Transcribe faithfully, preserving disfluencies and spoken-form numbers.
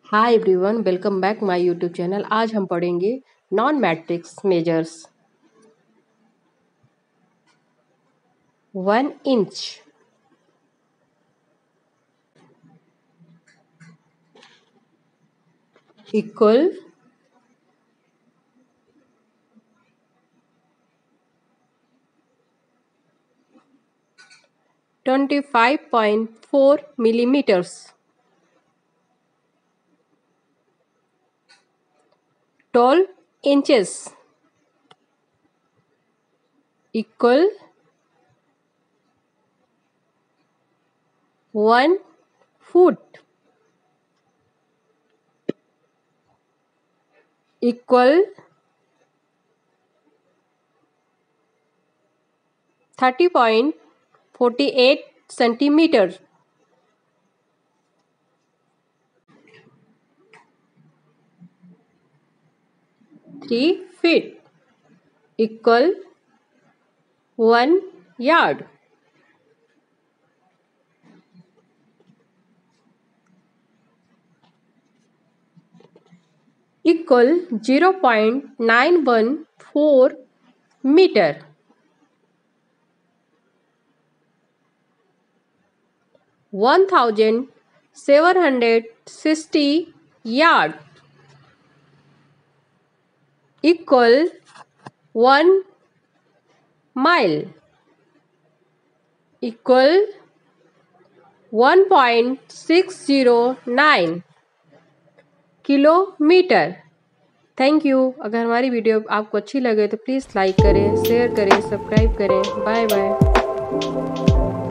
Hi everyone, welcome back my YouTube channel. आज हम पढ़ेंगे non metrics measures. One inch, equal twenty five point four millimeters, twelve inches, equal one foot, equal thirty point four eight centimeters. Three feet, equal one yard. Equal zero point nine one four meter. One thousand seven hundred sixty yard. Equal one mile. Equal one point six zero nine kilometre. Thank you. अगर हमारी video आपको अच्छी लगे तो please like करें, share करें, subscribe करें। Bye bye.